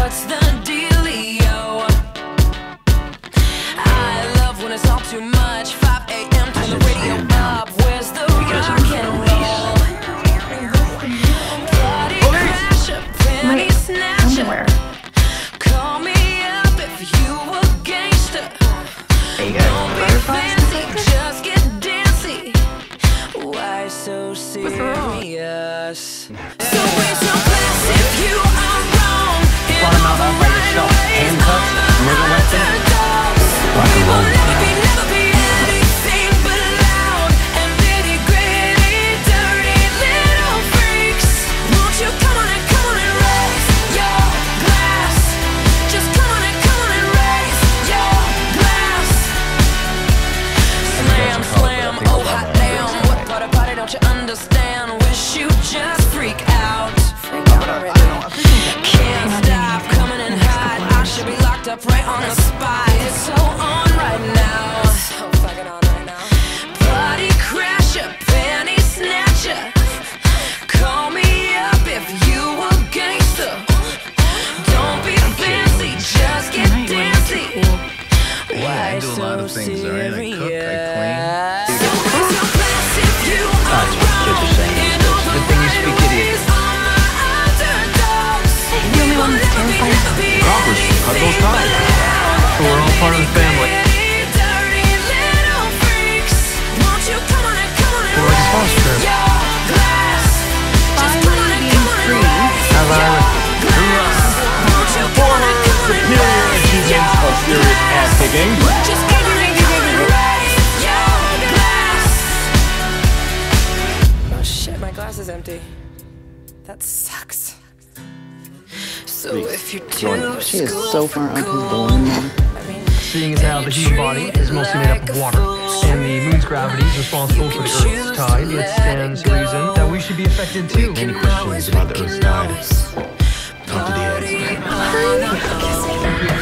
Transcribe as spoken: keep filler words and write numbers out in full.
what's the dealio? I love when it's all too much. five A M turn the radio up. Where's the rock and roll? Body crasher, panty snatcher. Call me up if you a gangsta. Don't be fancy, just get dancy. Why so serious? So it's no class if you are wrong. Brought him out all by yourself, handcuffs, murder weapon, rock and roll. Never be, never be anything but loud and nitty gritty, dirty little freaks. Won't you come on and come on and raise your glass? Just come on and come on and raise your glass. Slam, slam, oh hot damn. What part about it don't you understand? Wish you just freak out. Freak out already. Can't stop coming in hot. I should be locked up right on the spot. It's so on right now. So fucking on right now. Body crasher, panty snatcher. Call me up if you a gangster. Don't be fancy, just get dancy. Why I do a so lot of things, alright? I cook, I clean. So it's no class if you are wrong. Kids are saying these days. Good thing you speak idiot. The only one that's terrified. Coppers, cut those ties. So we're all part of the family. We're like a foster care. Finally being free. As I was For her superior achievements of serious ass kicking. Oh shit, my glass is empty. That sucks. So if you're too She is so far up his balloon. Seeing as how the human body is mostly made up of water, and the moon's gravity is responsible for the Earth's tide, it stands to reason that we should be affected too. Any questions about the Earth's tide? Talk to the eggs.